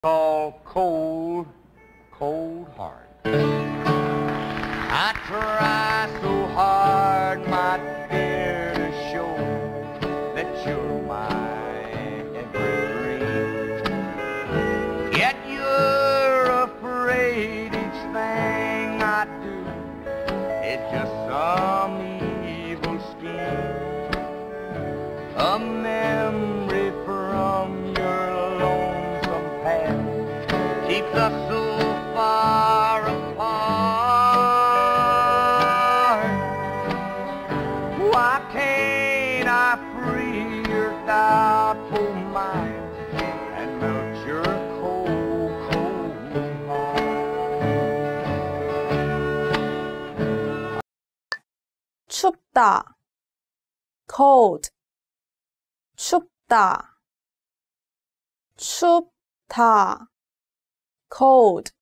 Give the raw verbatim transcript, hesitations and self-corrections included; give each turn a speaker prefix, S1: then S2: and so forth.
S1: Called cold, cold heart. I try so hard, my dear, to show that you're my every dream. Yet you're afraid each thing I do is just some evil scheme. A memory from your lonesome past keeps us so far apart. Why can't I free your doubtful mind and melt your cold, cold heart?
S2: 춥다. cold. 춥다. 춥다. cold.